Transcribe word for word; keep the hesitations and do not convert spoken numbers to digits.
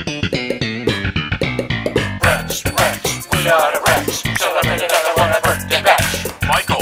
Rex, Rex, we are the Rex. Celebrate another one a birthday bash. Michael.